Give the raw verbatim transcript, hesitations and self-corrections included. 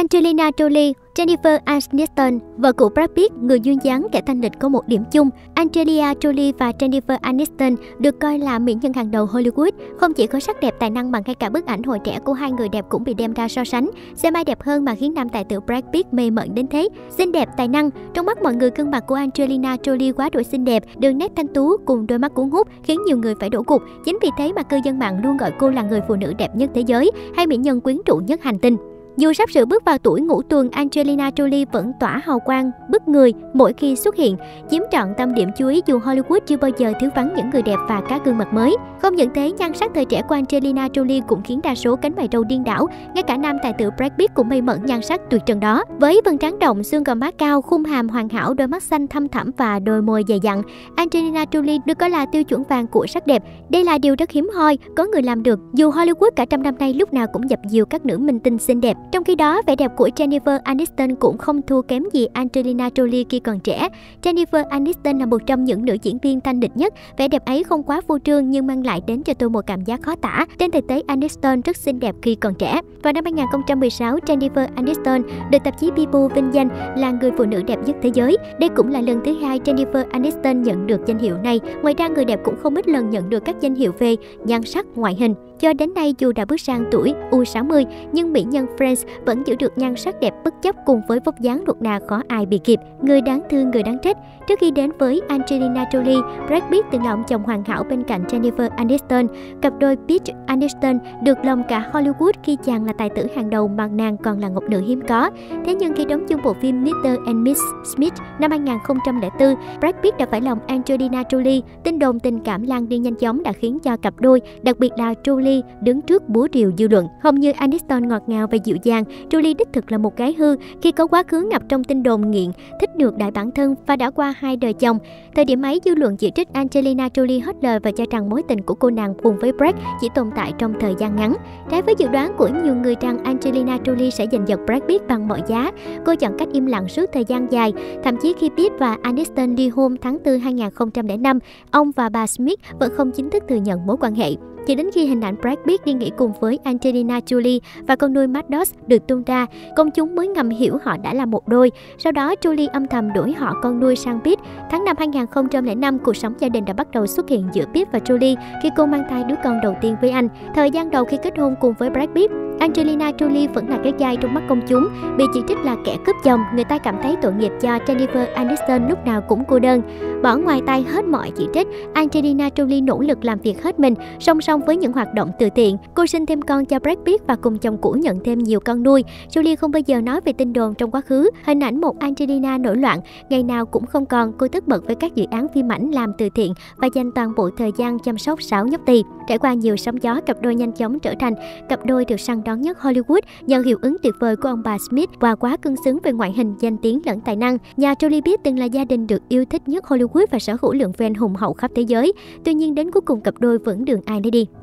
Angelina Jolie, Jennifer Aniston, vợ của Brad Pitt, người duyên dáng kẻ thanh lịch có một điểm chung. Angelina Jolie và Jennifer Aniston được coi là mỹ nhân hàng đầu Hollywood. Không chỉ có sắc đẹp tài năng mà ngay cả bức ảnh hồi trẻ của hai người đẹp cũng bị đem ra so sánh. Xem ai đẹp hơn mà khiến nam tài tử Brad Pitt mê mẩn đến thế. Xinh đẹp, tài năng, trong mắt mọi người gương mặt của Angelina Jolie quá đỗi xinh đẹp, đường nét thanh tú cùng đôi mắt cuốn hút khiến nhiều người phải đổ gục. Chính vì thế mà cư dân mạng luôn gọi cô là người phụ nữ đẹp nhất thế giới hay mỹ nhân quyến rũ nhất hành tinh. Dù sắp sửa bước vào tuổi ngũ tuần, Angelina Jolie vẫn tỏa hào quang, bức người mỗi khi xuất hiện, chiếm trọn tâm điểm chú ý dù Hollywood chưa bao giờ thiếu vắng những người đẹp và các gương mặt mới. Không những thế, nhan sắc thời trẻ của Angelina Jolie cũng khiến đa số cánh mày râu điên đảo, ngay cả nam tài tử Brad Pitt cũng mê mẩn nhan sắc tuyệt trần đó. Với vân trán rộng, xương gò má cao, khung hàm hoàn hảo, đôi mắt xanh thâm thẳm và đôi môi dày dặn, Angelina Jolie được coi là tiêu chuẩn vàng của sắc đẹp. Đây là điều rất hiếm hoi, có người làm được. Dù Hollywood cả trăm năm nay lúc nào cũng dập dìu các nữ minh tinh xinh đẹp. Trong khi đó, vẻ đẹp của Jennifer Aniston cũng không thua kém gì Angelina Jolie khi còn trẻ. Jennifer Aniston là một trong những nữ diễn viên thanh lịch nhất. Vẻ đẹp ấy không quá phô trương nhưng mang lại đến cho tôi một cảm giác khó tả. Trên thực tế, Aniston rất xinh đẹp khi còn trẻ. Vào năm hai nghìn không trăm mười sáu, Jennifer Aniston được tạp chí People vinh danh là người phụ nữ đẹp nhất thế giới. Đây cũng là lần thứ hai Jennifer Aniston nhận được danh hiệu này. Ngoài ra, người đẹp cũng không ít lần nhận được các danh hiệu về nhan sắc, ngoại hình. Cho đến nay, dù đã bước sang tuổi u sáu mươi, nhưng mỹ nhân Friends vẫn giữ được nhan sắc đẹp bất chấp cùng với vóc dáng nuột nà khó ai bị kịp. Người đáng thương, người đáng trách. Trước khi đến với Angelina Jolie, Brad Pitt từng là ông chồng hoàn hảo bên cạnh Jennifer Aniston. Cặp đôi Pitt Aniston được lòng cả Hollywood khi chàng là tài tử hàng đầu mà nàng còn là ngọc nữ hiếm có. Thế nhưng khi đóng chung bộ phim mít-tơ and Miss Smith năm hai nghìn không trăm lẻ bốn, Brad Pitt đã phải lòng Angelina Jolie. Tin đồn tình cảm lan đi nhanh chóng đã khiến cho cặp đôi, đặc biệt là Jolie, đứng trước búa rìu dư luận. Không như Aniston ngọt ngào và dịu dàng, Jolie đích thực là một gái hư khi có quá khứ ngập trong tin đồn nghiện, thích ngược đại bản thân và đã qua hai đời chồng. Thời điểm ấy, dư luận chỉ trích Angelina Jolie hết lời và cho rằng mối tình của cô nàng cùng với Brad chỉ tồn tại trong thời gian ngắn. Trái với dự đoán của nhiều người rằng Angelina Jolie sẽ giành giật Brad Pitt bằng mọi giá, cô chọn cách im lặng suốt thời gian dài. Thậm chí khi Pitt và Aniston ly hôn tháng tư hai nghìn không trăm lẻ năm, ông và bà Smith vẫn không chính thức thừa nhận mối quan hệ. Chỉ đến khi hình ảnh Brad Pitt đi nghỉ cùng với Angelina Jolie và con nuôi Maddox được tung ra, công chúng mới ngầm hiểu họ đã là một đôi. Sau đó, Jolie âm thầm đổi họ con nuôi sang Pitt. Tháng năm hai nghìn không trăm lẻ năm, cuộc sống gia đình đã bắt đầu xuất hiện giữa Pitt và Jolie khi cô mang thai đứa con đầu tiên với anh. Thời gian đầu khi kết hôn cùng với Brad Pitt, Angelina Jolie vẫn là cái gai trong mắt công chúng, bị chỉ trích là kẻ cướp chồng. Người ta cảm thấy tội nghiệp cho Jennifer Aniston lúc nào cũng cô đơn. Bỏ ngoài tai hết mọi chỉ trích, Angelina Jolie nỗ lực làm việc hết mình, song song với những hoạt động từ thiện. Cô sinh thêm con cho Brad Pitt và cùng chồng cũ nhận thêm nhiều con nuôi. Jolie không bao giờ nói về tin đồn trong quá khứ. Hình ảnh một Angelina nổi loạn ngày nào cũng không còn. Cô tất bật với các dự án phim ảnh làm từ thiện và dành toàn bộ thời gian chăm sóc sáu nhóc tỳ. Trải qua nhiều sóng gió, cặp đôi nhanh chóng trở thành cặp đôi được săn đón nhất Hollywood nhờ hiệu ứng tuyệt vời của ông bà Smith và quá cân xứng về ngoại hình, danh tiếng lẫn tài năng. Nhà Jolie Pitt từng là gia đình được yêu thích nhất Hollywood và sở hữu lượng fan hùng hậu khắp thế giới. Tuy nhiên đến cuối cùng cặp đôi vẫn đường ai nấy đi.